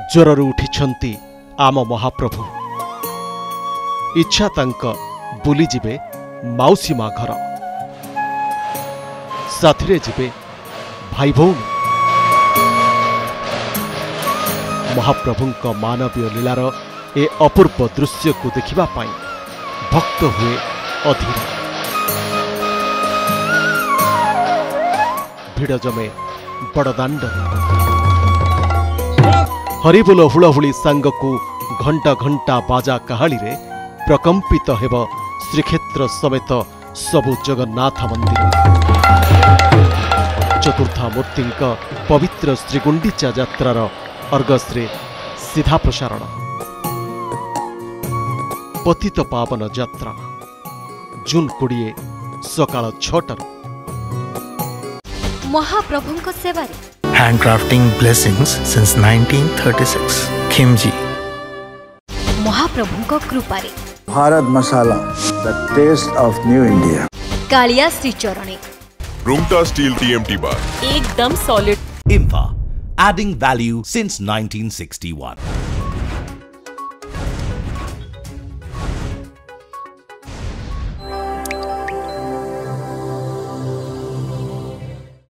ज्वररू उठिछंती आम महाप्रभु। इच्छा तांक बुली जिबे माउसी माँ घर, साथिरे जिबे भाई भौणी। महाप्रभुंक मानवीय लीलार ए अपूर्व दृश्य को देखिबा पाई भक्त हुए अधीर। भिड़ जमे बड़दाण्ड, हरिबोल हुलहुली सांगकू घंटा घंटा बाजा काहाली रे प्रकंपित हेब श्रीक्षेत्र समेत सबु जगन्नाथ मंदिर। चतुर्था मूर्तिंक पवित्र श्रीगुंडीचा यात्रार अर्गश्रे सीधा प्रसारण। पतितपावन यात्रा जून 20 सकाळ 6 महाप्रभुंक सेवारे handcrafting blessings since 1936 Khimji. महाप्रभुंक कृपारे Bharat masala the taste of new India। Kaliya Shri चरणे रूंगटा स्टील TMT बार एकदम solid. Imfa, adding value since 1961।